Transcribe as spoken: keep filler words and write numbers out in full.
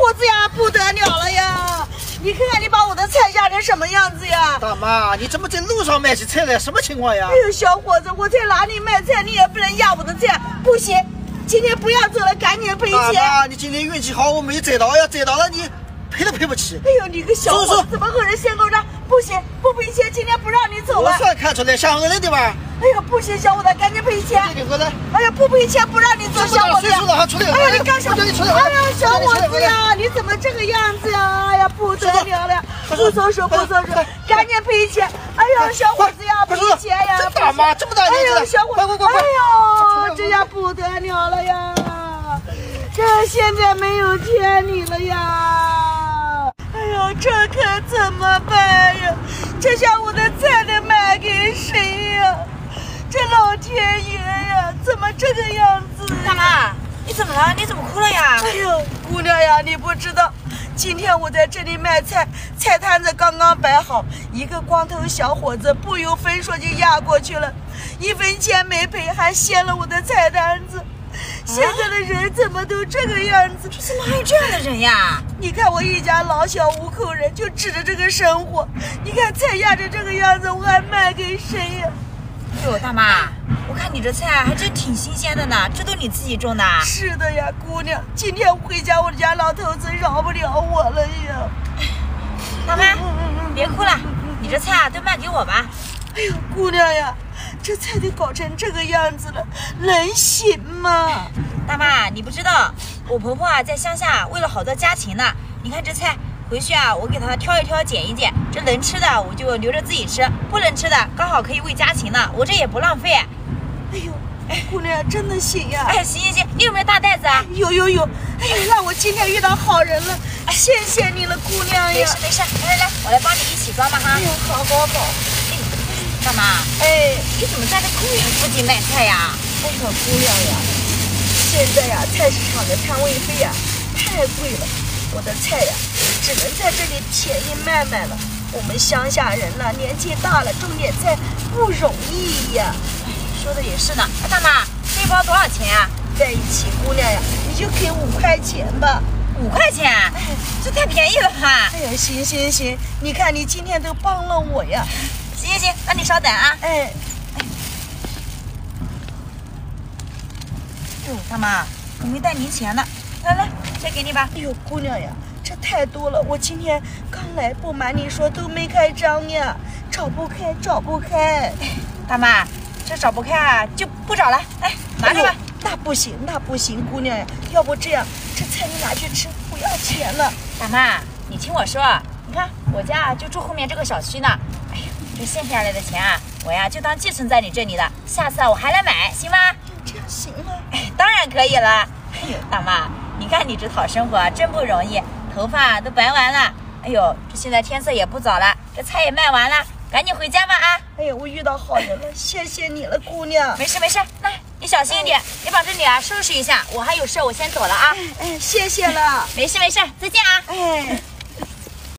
伙子呀，不得了了呀！你看看你把我的菜压成什么样子呀！ 大妈，你怎么在路上卖起菜来？什么情况呀？ 哎呦，小伙子，我在哪里卖菜，你也不能压我的菜，不行，今天不要走了，赶紧赔钱！ 大妈，你今天运气好，我没宰到呀，宰到了你赔都赔不起。 哎呦，你个小伙子，怎么和人先勾搭？不行，不赔钱，今天不让你走了。 我算看出来像我了对吧？ 哎呀，不行，小伙子，赶紧赔钱！ 你过来！ 哎呀，不赔钱不让你走，小伙子！哎呀，你干什么？哎呀，小伙子呀，你怎么这个样子呀？哎呀，不得了了！不松手，不松手，赶紧赔钱！哎呀，小伙子呀，赔钱呀！ 这大妈这么大年纪了， 哎呀，小伙子，哎呦，这下不得了了呀！这现在没有天理了呀！哎呀，这可怎么办呀？这下我的菜得卖给谁呀？这老天爷呀，怎么这个样子？ 大妈，你怎么了？你怎么哭了呀？ 哎呦，姑娘呀，你不知道，今天我在这里卖菜，菜摊子刚刚摆好，一个光头小伙子不由分说就压过去了，一分钱没赔，还掀了我的菜摊子。现在的人怎么都这个样子？ 这怎么还有这样的人呀？ 你看我一家老小五口人，就指着这个生活。你看菜压成这个样子，我还卖给谁呀？ 哟，大妈，我看你这菜还真挺新鲜的呢，这都你自己种的？ 是的呀，姑娘，今天回家我家老头子饶不了我了呀。 大妈，别哭了，你这菜啊都卖给我吧。 哎呦，姑娘呀，这菜都搞成这个样子了，能行吗？ 大妈，你不知道，我婆婆啊在乡下为了好多家禽呢。你看这菜，回去啊我给她挑一挑，捡一捡，这能吃的我就留着自己吃，不能吃的刚好可以喂家禽呢，我这也不浪费。 哎呦，哎，姑娘真的行呀！ 哎，行行行，你有没有大袋子啊？ 有有有。哎呀，那我今天遇到好人了，谢谢你了，姑娘呀。 没事没事，来来来，我来帮你一起装吧哈。 哎呦，好好好。 大妈， 哎， 你怎么在这公园附近卖菜呀？ 哎呀，姑娘呀，现在呀，菜市场的摊位费呀太贵了，我的菜呀只能在这里便宜卖卖了。我们乡下人了，年纪大了，种点菜不容易呀。 说的也是呢。哎，大妈，这一包多少钱啊？ 在一起，姑娘呀，你就给五块钱吧。 五块钱？哎，这太便宜了吧？ 哎呀，行行行，你看你今天都帮了我呀。 行行行，那你稍等啊。 哎， 哟，大妈，我没带零钱呢，来来，这给你吧。 哎呦，姑娘呀，这太多了，我今天刚来，不瞒你说都没开张呀，找不开，找不开。 大妈，这找不开啊，就不找了，来拿着吧。 那不行，那不行，姑娘呀，要不这样，这菜你拿去吃，不要钱了。 大妈，你听我说，你看我家就住后面这个小区呢。哎呀，这剩下来的钱啊，我呀就当寄存在你这里的，下次啊我还来买，行吗？ 这样行吗？ 哎，当然可以了。哎呦，大妈，你看你这讨生活真不容易，头发都白完了。哎呦，这现在天色也不早了，这菜也卖完了，赶紧回家吧啊！ 哎呀，我遇到好人了，谢谢你了，姑娘。 没事没事，那你小心一点，你把这里啊收拾一下，我还有事，我先走了啊。 哎，谢谢了。 没事没事，再见啊。 哎。